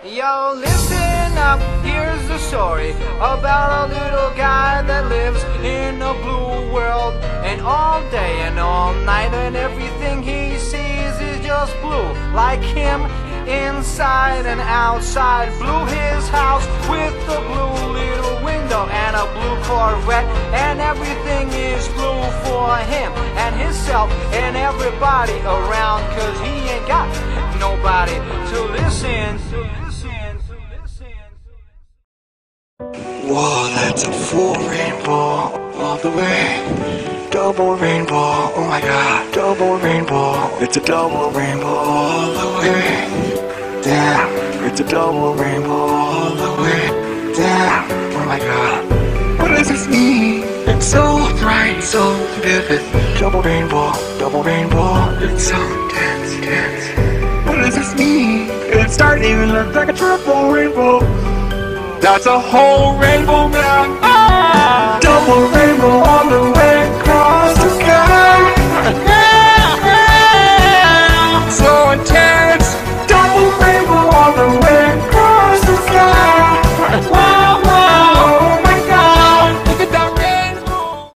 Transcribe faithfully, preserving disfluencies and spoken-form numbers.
Yo, listen up, here's the story about a little guy that lives in a blue world. And all day and all night and everything he sees is just blue. Like him, inside and outside. Blue his house with a blue little window and a blue Corvette. And everything is blue for him and himself and everybody around. Cause he ain't got nobody to listen to. Whoa, that's a full rainbow all the way. Double rainbow, oh my god, double rainbow. It's a double rainbow all the way. Damn, it's a double rainbow all the way. Damn, oh my god. What does this mean? It's so bright, so vivid. Double rainbow, double rainbow. It's so dense, dense. What does this mean? It's starting to look like a triple rainbow. That's a whole rainbow, man.